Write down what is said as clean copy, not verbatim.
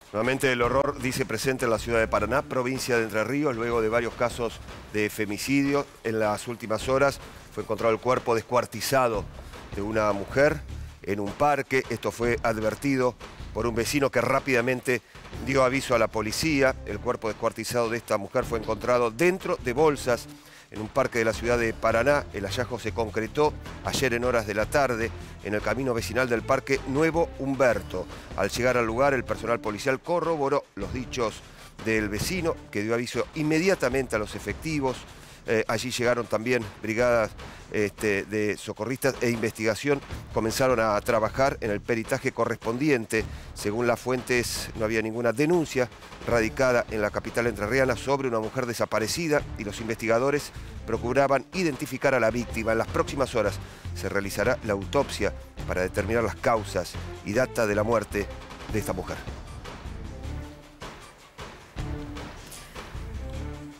Nuevamente el horror dice presente en la ciudad de Paraná, provincia de Entre Ríos, luego de varios casos de femicidio. En las últimas horas fue encontrado el cuerpo descuartizado de una mujer en un parque. Esto fue advertido por un vecino que rápidamente dio aviso a la policía. El cuerpo descuartizado de esta mujer fue encontrado dentro de bolsas en un parque de la ciudad de Paraná. El hallazgo se concretó ayer en horas de la tarde en el camino vecinal del Parque Nuevo Humberto. Al llegar al lugar, el personal policial corroboró los dichos del vecino, que dio aviso inmediatamente a los efectivos. Allí llegaron también brigadas de socorristas e investigación. Comenzaron a trabajar en el peritaje correspondiente. Según las fuentes, no había ninguna denuncia radicada en la capital entrerriana sobre una mujer desaparecida y los investigadores procuraban identificar a la víctima. En las próximas horas se realizará la autopsia para determinar las causas y data de la muerte de esta mujer.